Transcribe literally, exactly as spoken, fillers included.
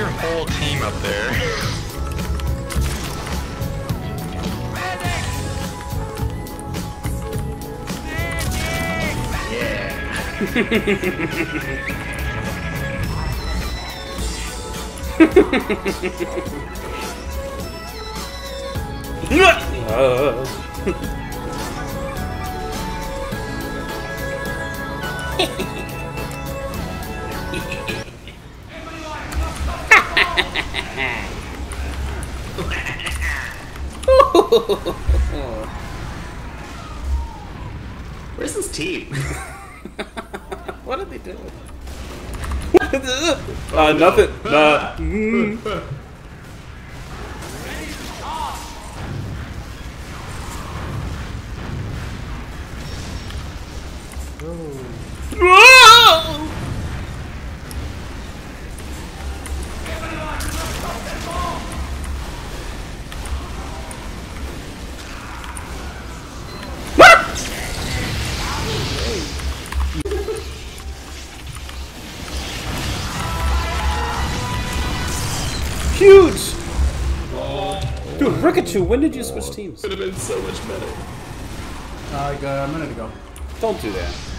your whole team up there? uh. Where's this team? What are they doing? uh, nothing. Nah. Mm. Huge! Dude, Rikachu, when did you switch teams? Could have been so much better. Uh, like a minute ago. Don't do that.